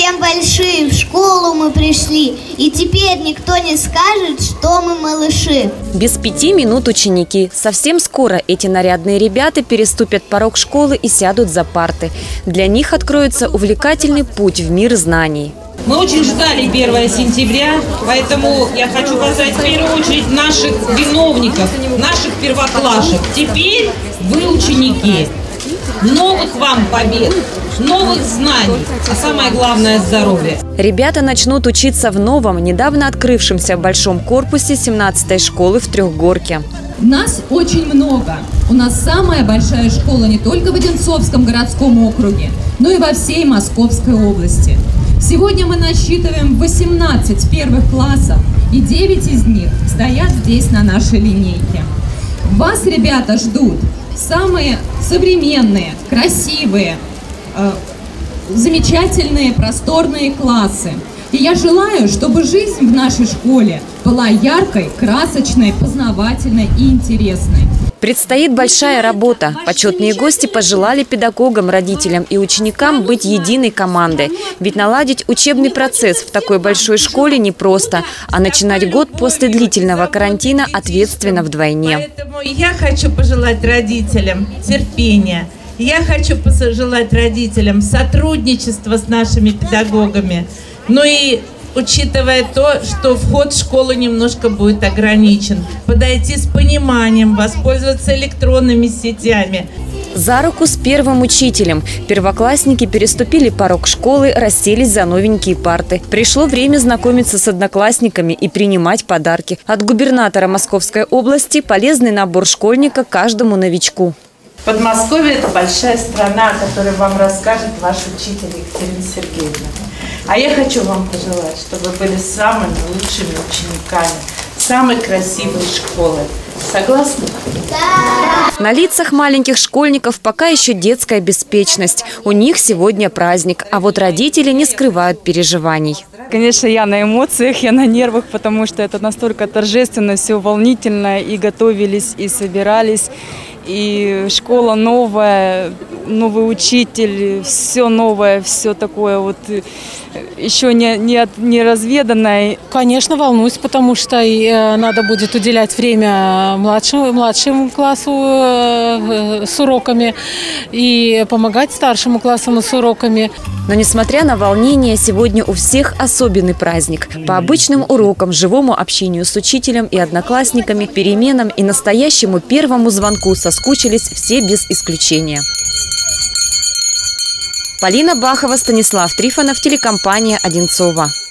совсем большие, в школу мы пришли, и теперь никто не скажет, что мы малыши. Без 5 минут ученики. Совсем скоро эти нарядные ребята переступят порог школы и сядут за парты. Для них откроется увлекательный путь в мир знаний. Мы очень ждали 1 сентября, поэтому я хочу поздравить в первую очередь наших виновников, наших первоклашек. Теперь вы ученики. Новых вам побед, новых знаний, а самое главное – здоровья. Ребята начнут учиться в новом, недавно открывшемся большом корпусе 17-й школы в Трехгорке. Нас очень много. У нас самая большая школа не только в Одинцовском городском округе, но и во всей Московской области. Сегодня мы насчитываем 18 первых классов, и 9 из них стоят здесь на нашей линейке. Вас, ребята, ждут самые современные, красивые, замечательные, просторные классы. И я желаю, чтобы жизнь в нашей школе была яркой, красочной, познавательной и интересной. Предстоит большая работа. Почетные гости пожелали педагогам, родителям и ученикам быть единой командой. Ведь наладить учебный процесс в такой большой школе непросто, а начинать год после длительного карантина ответственно вдвойне. Поэтому я хочу пожелать родителям терпения. Я хочу пожелать родителям сотрудничества с нашими педагогами. Ну и учитывая то, что вход в школу немножко будет ограничен, подойти с пониманием, воспользоваться электронными сетями. За руку с первым учителем. Первоклассники переступили порог школы, расселись за новенькие парты. Пришло время знакомиться с одноклассниками и принимать подарки. От губернатора Московской области полезный набор школьника каждому новичку. Подмосковье – это большая страна, о которой вам расскажет ваш учитель Екатерина Сергеевна. А я хочу вам пожелать, чтобы вы были самыми лучшими учениками самой красивой школы. Согласны? Да! На лицах маленьких школьников пока еще детская беспечность. У них сегодня праздник, а вот родители не скрывают переживаний. Конечно, я на эмоциях, я на нервах, потому что это настолько торжественно, все волнительно, и готовились, и собирались. И школа новая, новый учитель, все новое, все такое вот еще не разведанное. Конечно, волнуюсь, потому что надо будет уделять время младшему классу с уроками и помогать старшему классу с уроками. Но несмотря на волнение, сегодня у всех особенный праздник. По обычным урокам, живому общению с учителем и одноклассниками, переменам и настоящему первому звонку соскучились все без исключения. Полина Бахова, Станислав Трифонов, телекомпания «Одинцово».